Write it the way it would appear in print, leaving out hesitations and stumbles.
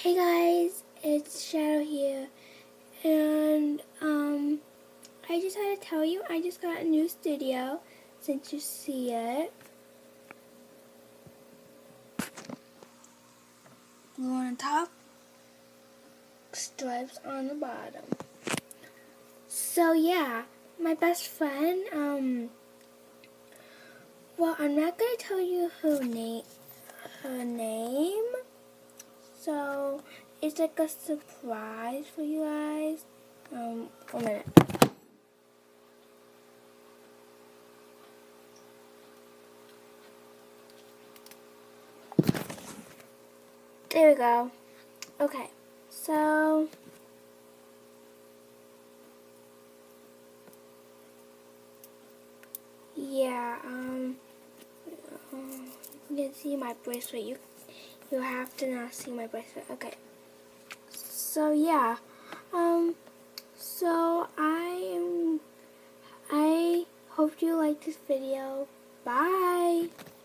Hey guys, it's Shadow here, and I just had to tell you I just got a new studio, since you see it. Blue on the top, stripes on the bottom. So yeah, my best friend, well, I'm not gonna tell you her name, so it's like a surprise for you guys. 1 minute. There we go. Okay, so yeah, you can see my bracelet. You have to not see my bracelet. Okay. So yeah, so I hope you like this video. Bye.